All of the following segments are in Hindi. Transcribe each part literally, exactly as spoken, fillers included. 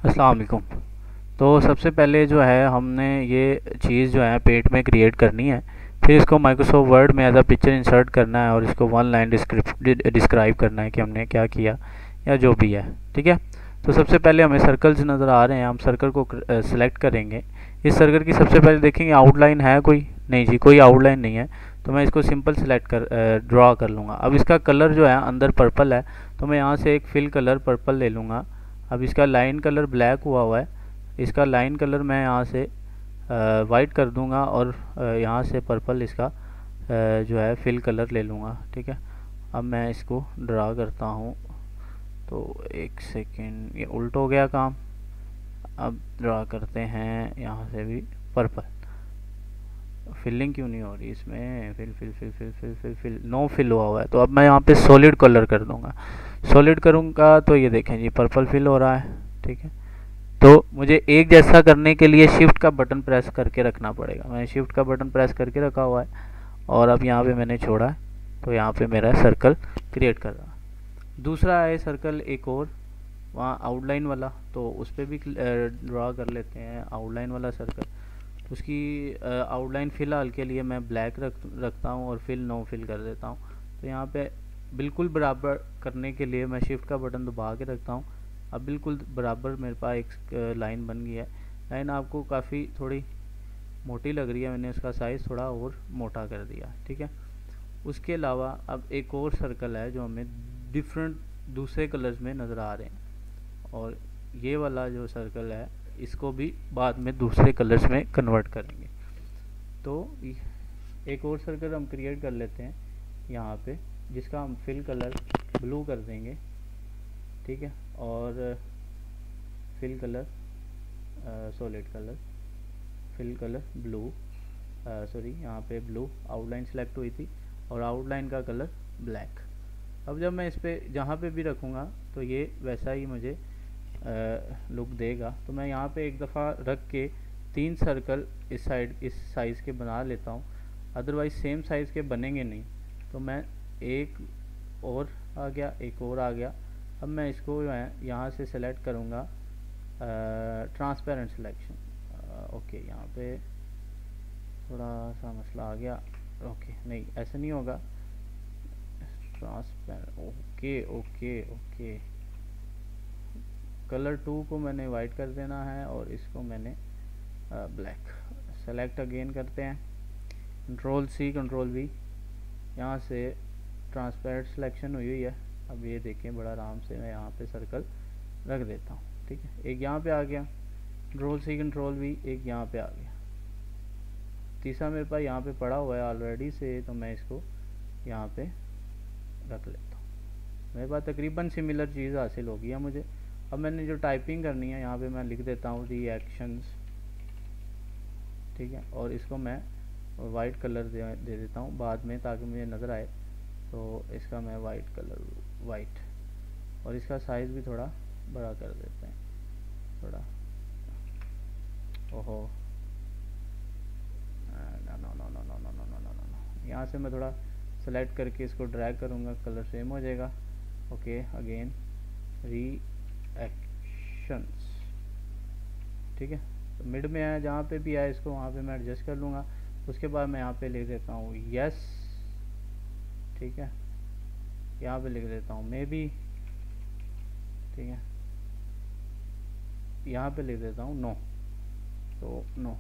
अस्सलाम वालेकुम। तो सबसे पहले जो है हमने ये चीज़ जो है पेट में क्रिएट करनी है। फिर इसको माइक्रोसॉफ्ट वर्ड में एज अ पिक्चर इंसर्ट करना है और इसको वन लाइन डिस्क्राइब करना है कि हमने क्या किया या जो भी है। ठीक है। तो सबसे पहले हमें सर्कल्स नज़र आ रहे हैं, हम सर्कल को सिलेक्ट करेंगे। इस सर्कल की सबसे पहले देखेंगे आउटलाइन है कोई, नहीं जी कोई आउटलाइन नहीं है। तो मैं इसको सिंपल सिलेक्ट कर ड्रा कर लूँगा। अब इसका कलर जो है अंदर पर्पल है, तो मैं यहाँ से एक फिल कलर पर्पल ले लूँगा। अब इसका लाइन कलर ब्लैक हुआ हुआ है, इसका लाइन कलर मैं यहाँ से वाइट कर दूंगा और यहाँ से पर्पल इसका अ, जो है फिल कलर ले लूँगा। ठीक है। अब मैं इसको ड्रा करता हूँ। तो एक सेकेंड, ये उल्ट हो गया काम। अब ड्रा करते हैं यहाँ से भी पर्पल। फिलिंग क्यों नहीं हो रही इसमें? Fill fill fill fill fill fill fill no fill हुआ हुआ है। तो अब मैं यहाँ पे सॉलिड कलर कर दूंगा। सॉलिड करूँगा तो ये देखें जी पर्पल फिल हो रहा है। ठीक है। तो मुझे एक जैसा करने के लिए शिफ्ट का बटन प्रेस करके रखना पड़ेगा। मैंने शिफ्ट का बटन प्रेस करके रखा हुआ है और अब यहाँ पे मैंने छोड़ा है, तो यहाँ पे मेरा सर्कल क्रिएट कर रहा है। दूसरा है सर्कल एक और, वहाँ आउटलाइन वाला, तो उस पर भी ड्रा कर लेते हैं आउटलाइन वाला सर्कल। उसकी आउटलाइन फ़िलहाल के लिए मैं ब्लैक रख रखता हूँ और फिल नो फिल कर देता हूँ। तो यहाँ पे बिल्कुल बराबर करने के लिए मैं शिफ्ट का बटन दबा के रखता हूँ। अब बिल्कुल बराबर मेरे पास एक लाइन बन गई है। लाइन आपको काफ़ी थोड़ी मोटी लग रही है, मैंने उसका साइज़ थोड़ा और मोटा कर दिया। ठीक है। उसके अलावा अब एक और सर्कल है जो हमें डिफरेंट दूसरे कलर्स में नज़र आ रहे हैं, और ये वाला जो सर्कल है इसको भी बाद में दूसरे कलर्स में कन्वर्ट करेंगे। तो एक और सर्कल हम क्रिएट कर लेते हैं यहाँ पे, जिसका हम फिल कलर ब्लू कर देंगे। ठीक है। और fill colour solid colour fill colour blue, sorry यहाँ पे ब्लू आउटलाइन सेलेक्ट हुई थी और आउटलाइन का कलर ब्लैक। अब जब मैं इस पर जहाँ पे भी रखूँगा तो ये वैसा ही मुझे लुक देगा। तो मैं यहाँ पे एक दफ़ा रख के तीन सर्कल इस साइड इस साइज़ के बना लेता हूँ, अदरवाइज़ सेम साइज़ के बनेंगे नहीं। तो मैं एक और आ गया, एक और आ गया। अब मैं इसको मैं यहाँ से सेलेक्ट करूँगा ट्रांसपेरेंट सिलेक्शन। ओके, यहाँ पे थोड़ा सा मसला आ गया। ओके, नहीं ऐसे नहीं होगा, transparent. Okay okay okay, colour two को मैंने वाइट कर देना है और इसको मैंने ब्लैक। सेलेक्ट अगेन करते हैं, कंट्रोल सी कंट्रोल वी, यहाँ से ट्रांसपेरेंट सिलेक्शन हुई हुई है। अब ये देखें बड़ा आराम से मैं यहाँ पे सर्कल रख देता हूँ। ठीक है। एक यहाँ पे आ गया, कंट्रोल सी कंट्रोल वी, एक यहाँ पे आ गया, तीसरा मेरे पास यहाँ पे पड़ा हुआ है ऑलरेडी से, तो मैं इसको यहाँ पे रख लेता हूँ। मेरे पास तकरीबन सिमिलर चीज़ हासिल हो गया मुझे। अब मैंने जो टाइपिंग करनी है यहाँ पे मैं लिख देता हूँ रिएक्शंस। ठीक है। और इसको मैं वाइट कलर दे, दे देता हूँ बाद में ताकि मुझे नज़र आए। तो इसका मैं वाइट कलर वाइट, और इसका साइज़ भी थोड़ा बड़ा कर देते हैं थोड़ा। ओहो, no no no no no no no no no no, यहाँ से मैं थोड़ा सेलेक्ट करके इसको ड्रैग करूँगा, कलर सेम हो जाएगा। Okay, again reactions. ठीक है। तो मिड में है, जहाँ पे भी आए इसको वहाँ पे मैं एडजस्ट कर लूँगा। उसके बाद मैं यहाँ पे लिख देता हूँ यस। ठीक है। यहाँ पे लिख देता हूँ मे बी। ठीक है। यहाँ पे लिख देता हूँ नो, तो नो।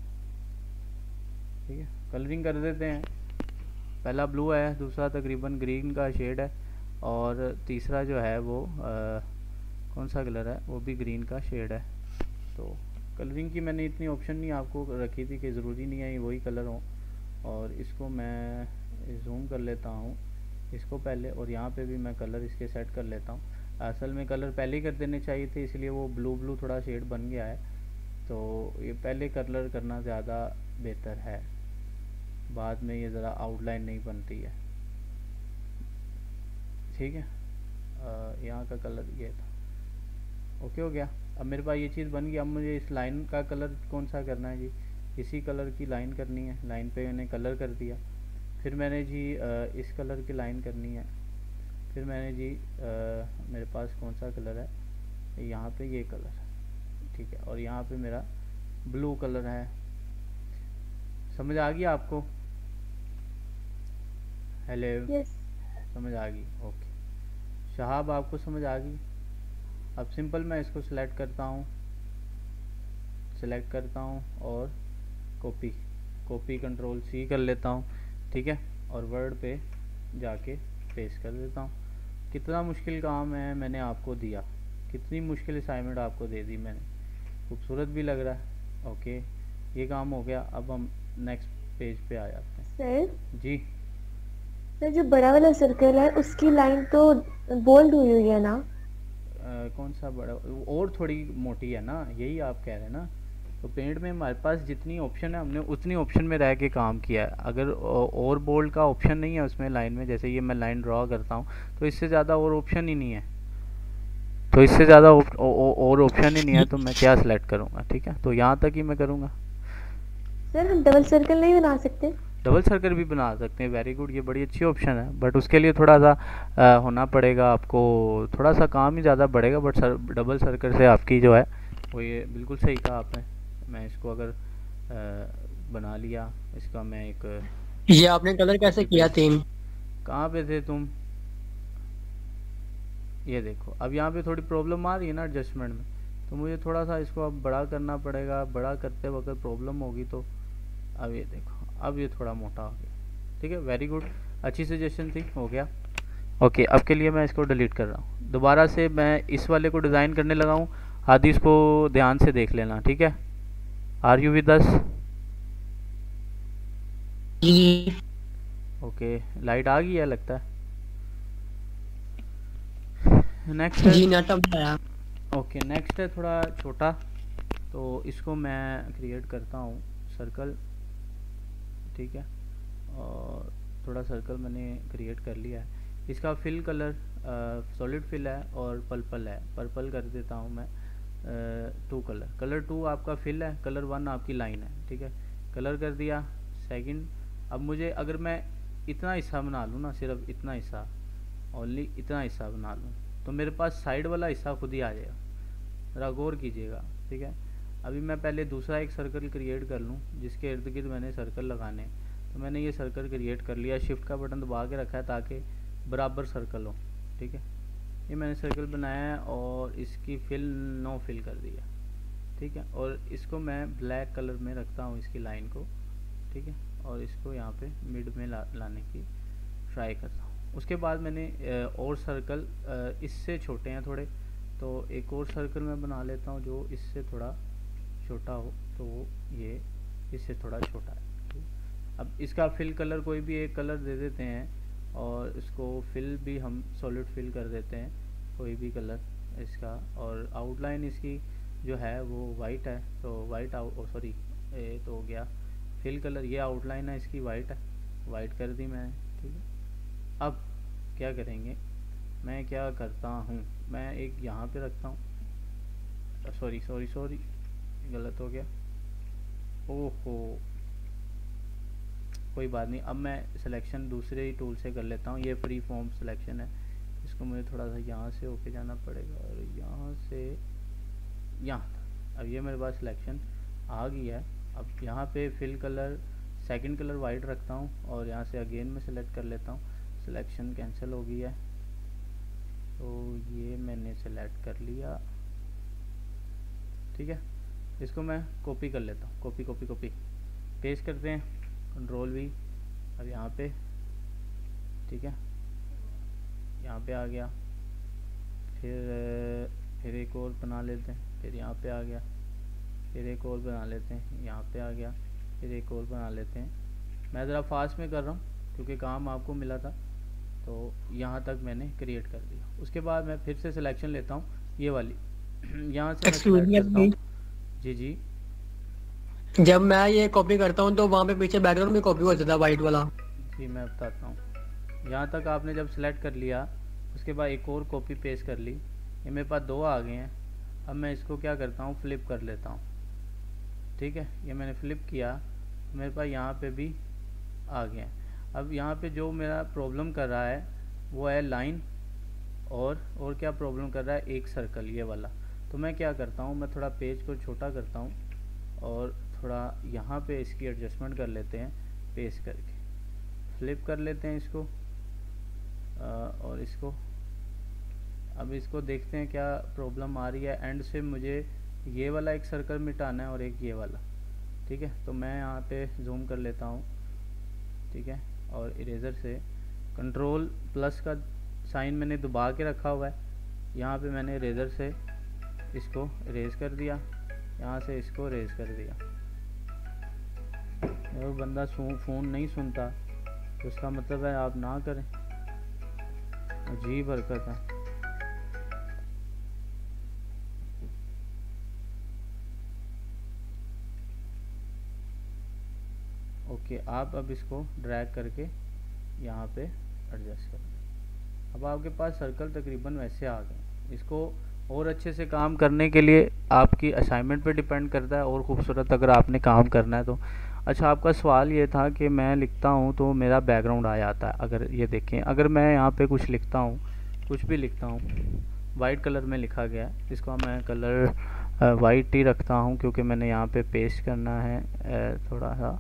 ठीक है। कलरिंग कर देते हैं। पहला ब्लू है, दूसरा तकरीबन ग्रीन का शेड है, और तीसरा जो है वो आ, कौन सा कलर है, वो भी ग्रीन का शेड है। तो कलरिंग की मैंने इतनी ऑप्शन नहीं आपको रखी थी कि ज़रूरी नहीं है वही कलर हो। और इसको मैं जूम कर लेता हूँ इसको पहले, और यहाँ पे भी मैं कलर इसके सेट कर लेता हूँ। असल में कलर पहले ही कर देने चाहिए थे, इसलिए वो ब्लू ब्लू थोड़ा शेड बन गया है। तो ये पहले कलर करना ज़्यादा बेहतर है, बाद में ये ज़रा आउटलाइन नहीं बनती है। ठीक है। यहाँ का कलर ये था। ओके हो गया। अब मेरे पास ये चीज़ बन गई। अब मुझे इस लाइन का कलर कौन सा करना है जी, इसी कलर की लाइन करनी है। लाइन पे मैंने कलर कर दिया। फिर मैंने जी इस कलर की लाइन करनी है। फिर मैंने जी मेरे पास कौन सा कलर है, यहाँ पे ये कलर, ठीक है, और यहाँ पे मेरा ब्लू कलर है। समझ आ गई आपको? हेलो, यस समझ आ गई? ओके। शहाब आपको समझ आ गई? अब सिंपल मैं इसको सिलेक्ट करता हूँ, सिलेक्ट करता हूँ और कॉपी कॉपी कंट्रोल सी कर लेता हूँ, ठीक है, और वर्ड पे जाके पेस्ट कर देता हूँ। कितना मुश्किल काम है मैंने आपको दिया, कितनी मुश्किल असाइनमेंट आपको दे दी मैंने, खूबसूरत भी लग रहा है। ओके, ये काम हो गया। अब हम नेक्स्ट पेज पे आ जाते सर। हैं। जी, सर जो बड़ा वाला सर्कल है उसकी लाइन तो बोल्ड हुई हुई है ना? आ, कौन सा बड़ा? और थोड़ी मोटी है ना, यही आप कह रहे हैं ना? तो पेंट में हमारे पास जितनी ऑप्शन है हमने उतनी ऑप्शन में रह के काम किया है। अगर और बोल्ड का ऑप्शन नहीं है उसमें लाइन में, जैसे ये मैं लाइन ड्रॉ करता हूँ तो इससे ज़्यादा और ऑप्शन ही नहीं है, तो इससे ज़्यादा और ऑप्शन ही नहीं है, तो मैं क्या सिलेक्ट करूँगा? ठीक है, तो यहाँ तक ही मैं करूँगा। सर हम डबल सर्कल नहीं बना सकते? डबल सर्कल भी बना सकते हैं, वेरी गुड, ये बड़ी अच्छी ऑप्शन है, बट उसके लिए थोड़ा सा आ, होना पड़ेगा आपको, थोड़ा सा काम ही ज़्यादा बढ़ेगा। बट सर डबल सर्कल से आपकी जो है वो, ये बिल्कुल सही कहा आपने। मैं इसको अगर आ, बना लिया, इसका मैं एक ये आपने कलर कैसे कॉपी किया पेस्ट। थीम? कहाँ पे थे तुम? ये देखो, अब यहाँ पे थोड़ी प्रॉब्लम आ रही है ना एडजस्टमेंट में, तो मुझे थोड़ा सा इसको अब बड़ा करना पड़ेगा। बड़ा करते वक्त प्रॉब्लम होगी तो अब ये देखो, अब ये थोड़ा मोटा हो गया। ठीक है, वेरी गुड, अच्छी सजेशन थी, हो गया। ओके, अब के लिए मैं इसको डिलीट कर रहा हूँ। दोबारा से मैं इस वाले को डिज़ाइन करने लगा हूँ। आदि इसको ध्यान से देख लेना, ठीक है? Are you with us? जी ओके, लाइट आ गई है लगता है। नेक्स्ट है, जी नेट अब आया। ओके नेक्स्ट है थोड़ा छोटा, तो इसको मैं क्रिएट करता हूँ सर्कल, ठीक है, और थोड़ा सर्कल मैंने क्रिएट कर लिया है। इसका फिल कलर सॉलिड फिल है और पर्पल है, पर्पल कर देता हूँ मैं। टू कलर, कलर टू आपका फिल है, कलर वन आपकी लाइन है, ठीक है, कलर कर दिया। सेकंड, अब मुझे अगर मैं इतना हिस्सा बना लूँ ना, सिर्फ इतना हिस्सा, ओनली इतना हिस्सा बना लूँ, तो मेरे पास साइड वाला हिस्सा खुद ही आ जाएगा। ज़रा गौर कीजिएगा, ठीक है। अभी मैं पहले दूसरा एक सर्कल क्रिएट कर लूँ जिसके इर्द गिर्द मैंने सर्कल लगाने, तो मैंने ये सर्कल क्रिएट कर लिया, शिफ्ट का बटन दबा के रखा है ताकि बराबर सर्कल हो, ठीक है। ये मैंने सर्कल बनाया है और इसकी फिल नो फिल कर दिया, ठीक है, और इसको मैं ब्लैक कलर में रखता हूँ इसकी लाइन को, ठीक है, और इसको यहाँ पे मिड में ला, लाने की ट्राई करता हूँ। उसके बाद मैंने और सर्कल इससे छोटे हैं थोड़े, तो एक और सर्कल मैं बना लेता हूँ जो इससे थोड़ा छोटा हो, तो ये इससे थोड़ा छोटा है। अब इसका फिल कलर कोई भी एक कलर दे देते हैं, और इसको फिल भी हम सॉलिड फिल कर देते हैं, कोई भी कलर इसका, और आउटलाइन इसकी जो है वो वाइट है, तो वाइट आउट सॉरी ये तो हो गया फिल कलर, ये आउटलाइन है इसकी वाइट है, वाइट कर दी मैंने, ठीक है। अब क्या करेंगे, मैं क्या करता हूँ, मैं एक यहाँ पे रखता हूँ, सॉरी सॉरी सॉरी गलत हो गया, ओहो कोई बात नहीं। अब मैं सिलेक्शन दूसरे ही टूल से कर लेता हूँ, ये फ्री फॉर्म सिलेक्शन है, इसको मुझे थोड़ा सा यहाँ से होके जाना पड़ेगा और यहाँ से यहाँ तक। अब ये मेरे पास सिलेक्शन आ गई है। अब यहाँ पे fill colour second colour white रखता हूँ और यहाँ से अगेन मैं सेलेक्ट कर लेता हूँ, सिलेक्शन कैंसिल हो गई है, तो ये मैंने सेलेक्ट कर लिया, ठीक है। इसको मैं कॉपी कर लेता हूँ, कॉपी कॉपी कॉपी पेस्ट करते हैं, कंट्रोल वी, अब यहाँ पे, ठीक है, यहाँ पे आ गया, फिर फिर एक और बना लेते हैं, फिर यहाँ पे आ गया, फिर एक और बना लेते हैं, यहाँ पे आ गया, फिर एक और बना लेते हैं। मैं ज़रा फास्ट में कर रहा हूँ क्योंकि काम आपको मिला था, तो यहाँ तक मैंने क्रिएट कर दिया। उसके बाद मैं फिर से सिलेक्शन लेता हूँ, ये वाली यहाँ से मैं सेलेक्ट करता हूँ। जी जी, जब मैं ये कॉपी करता हूँ तो वहाँ पे पीछे बैकग्राउंड में कॉपी हो जाता है वाइट वाला। जी मैं बताता हूँ। यहाँ तक आपने जब सेलेक्ट कर लिया, उसके बाद एक और कॉपी पेस्ट कर ली, ये मेरे पास दो आ गए हैं। अब मैं इसको क्या करता हूँ, फ्लिप कर लेता हूँ, ठीक है, ये मैंने फ्लिप किया, मेरे पास यहाँ पे भी आ गया। अब यहाँ पे जो मेरा प्रॉब्लम कर रहा है वो है लाइन, और और क्या प्रॉब्लम कर रहा है, एक सर्कल ये वाला। तो मैं क्या करता हूँ, मैं थोड़ा पेज को छोटा करता हूँ और थोड़ा यहाँ पे इसकी एडजस्टमेंट कर लेते हैं, पेस्ट करके फ्लिप कर लेते हैं इसको आ, और इसको अब इसको देखते हैं क्या प्रॉब्लम आ रही है। एंड से मुझे ये वाला एक सर्कल मिटाना है और एक ये वाला, ठीक है। तो मैं यहाँ पे जूम कर लेता हूँ, ठीक है, और इरेज़र से कंट्रोल प्लस का साइन मैंने दबा के रखा हुआ है, यहाँ पे मैंने इरेज़र से इसको इरेज़ कर दिया, यहाँ से इसको इरेज़ कर दिया। और बंदा फ़ोन नहीं सुनता तो उसका मतलब है आप ना करें, अजीब हरकत है। ओके, आप अब इसको ड्रैग करके यहाँ पे एडजस्ट कर दें। अब आपके पास सर्कल तकरीबन वैसे आ गए। इसको और अच्छे से काम करने के लिए आपकी असाइनमेंट पे डिपेंड करता है और ख़ूबसूरत अगर आपने काम करना है तो। अच्छा, आपका सवाल ये था कि मैं लिखता हूँ तो मेरा बैकग्राउंड आ जाता है। अगर ये देखें, अगर मैं यहाँ पे कुछ लिखता हूँ, कुछ भी लिखता हूँ, वाइट कलर में लिखा गया है, इसको मैं कलर वाइट ही रखता हूँ क्योंकि मैंने यहाँ पे पेस्ट करना है थोड़ा सा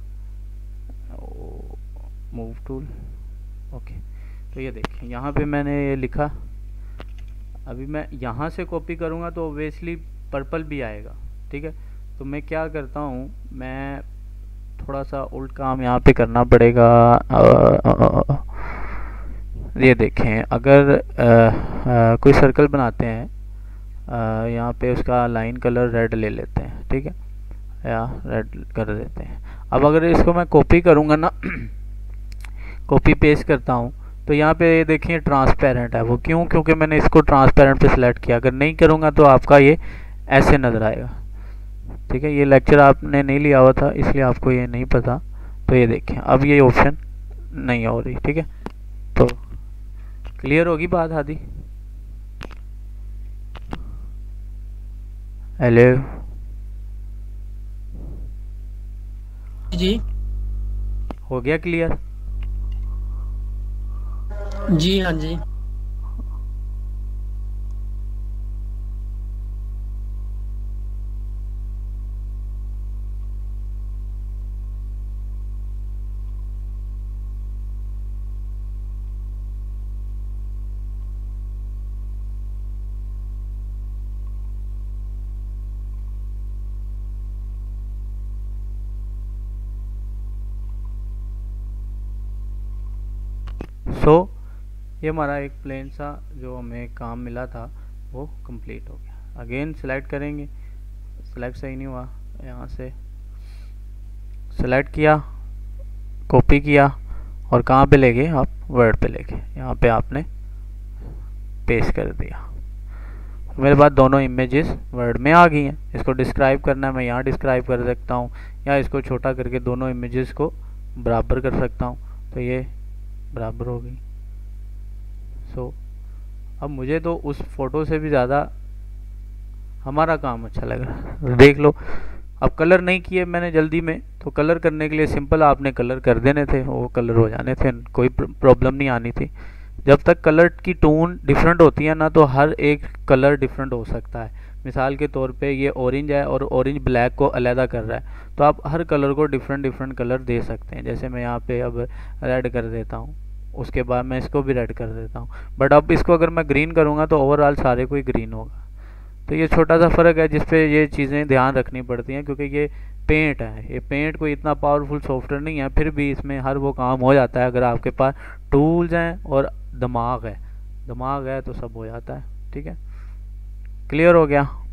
मूव टूल। ओके, तो ये देखें यहाँ पे मैंने ये लिखा। अभी मैं यहाँ से कॉपी करूँगा तो ऑब्वियसली पर्पल भी आएगा, ठीक है। तो मैं क्या करता हूँ, मैं थोड़ा सा उल्ट काम यहाँ पे करना पड़ेगा। आ, आ, आ, ये देखें, अगर आ, आ, कोई सर्कल बनाते हैं, यहाँ पे उसका लाइन कलर रेड ले लेते हैं, ठीक है, या रेड कर देते हैं। अब अगर इसको मैं कॉपी करूँगा ना, कॉपी पेस्ट करता हूँ, तो यहाँ पे ये देखिए ट्रांसपेरेंट है। वो क्यों? क्योंकि मैंने इसको ट्रांसपेरेंट पे सिलेक्ट किया। अगर नहीं करूँगा तो आपका ये ऐसे नज़र आएगा, ठीक है। ये लेक्चर आपने नहीं लिया हुआ था इसलिए आपको ये नहीं पता। तो ये देखें, अब ये ऑप्शन नहीं हो रही, ठीक है। तो क्लियर होगी बात आदि? हेलो जी, हो गया क्लियर? जी हाँ जी। सो so, ये हमारा एक प्लेन सा जो हमें काम मिला था वो कंप्लीट हो गया। अगेन सिलेक्ट करेंगे, सिलेक्ट सही नहीं हुआ, यहाँ से सिलेक्ट किया, कॉपी किया और कहाँ पे ले गए आप? वर्ड पे ले गए, यहाँ पे आपने पेस्ट कर दिया। तो मेरे पास दोनों इमेजेस वर्ड में आ गई हैं। इसको डिस्क्राइब करना है, मैं यहाँ डिस्क्राइब कर सकता हूँ या इसको छोटा करके दोनों इमेजेस को बराबर कर सकता हूँ। तो ये बराबर हो गई। सो so, अब मुझे तो उस फोटो से भी ज़्यादा हमारा काम अच्छा लग रहा है। देख लो, अब कलर नहीं किए मैंने जल्दी में, तो कलर करने के लिए सिंपल आपने कलर कर देने थे, वो कलर हो जाने थे, कोई प्रॉब्लम नहीं आनी थी। जब तक कलर की टोन डिफरेंट होती है ना, तो हर एक कलर डिफरेंट हो सकता है। मिसाल के तौर पे ये ऑरेंज है और ऑरेंज ब्लैक को अलहदा कर रहा है, तो आप हर कलर को डिफरेंट डिफरेंट कलर दे सकते हैं। जैसे मैं यहाँ पे अब रेड कर देता हूँ, उसके बाद मैं इसको भी रेड कर देता हूँ, बट अब इसको अगर मैं ग्रीन करूँगा तो ओवरऑल सारे को ही ग्रीन होगा। तो ये छोटा सा फ़र्क है जिसपे ये चीज़ें ध्यान रखनी पड़ती हैं, क्योंकि ये पेंट है, ये पेंट कोई इतना पावरफुल सॉफ्टवेयर नहीं है, फिर भी इसमें हर वो काम हो जाता है अगर आपके पास टूल्स हैं और दिमाग है। दिमाग है तो सब हो जाता है, ठीक है। क्लियर हो गया?